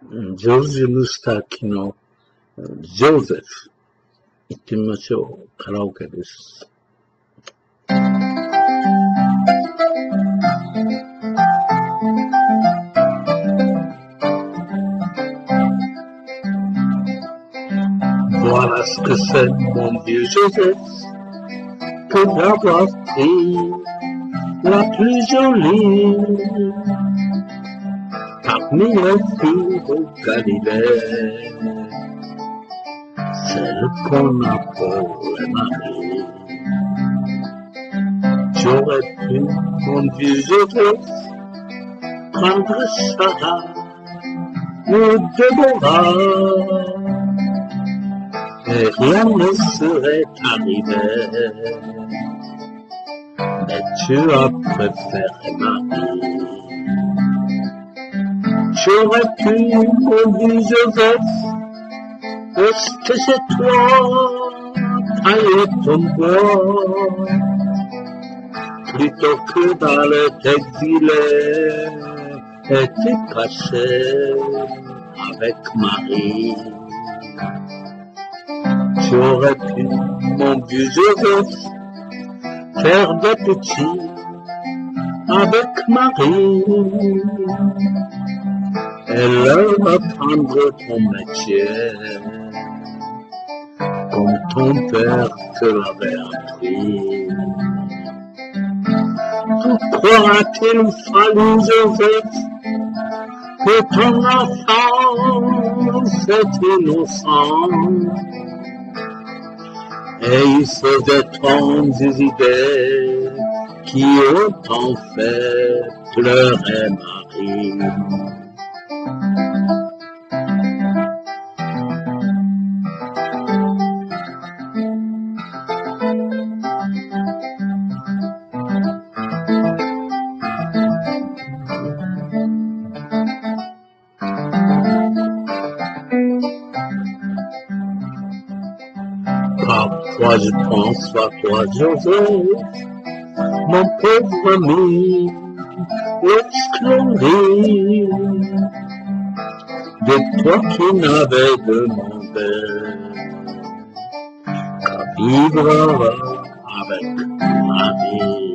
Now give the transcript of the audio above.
George Mustakiのジョーゼフ行ってみましょう。カラオケです。Voilà ce que c'est, mon vieux Joseph, que d'avoir pris la plus jolie parmi les filles de Galilée, celle qu'on appelle Marie. J'aurais pu, mon vieux Joseph, prendre Sarah ou Déborah, et rien ne serait arrivé. Mais tu as préféré Marie. J'aurais pu, mon vieux Joseph, rester chez toi, tailler ton bois, plutôt que d'aller t'exiler et t'y cacher avec Marie. J'aurais pu, mon vieux Joseph, faire des petits avec Marie et leur apprendre ton métier comme ton père te l'avait appris. Pourquoi a-t-il fallu, Joseph, que ton enfant soit innocent et il faisait tant d'idées qui autant fait pleurer Marie. Parfois je pense à toi, Joseph, mon pauvre ami, exclamé, de toi qui n'avais demandé qu'à vivre avec Marie.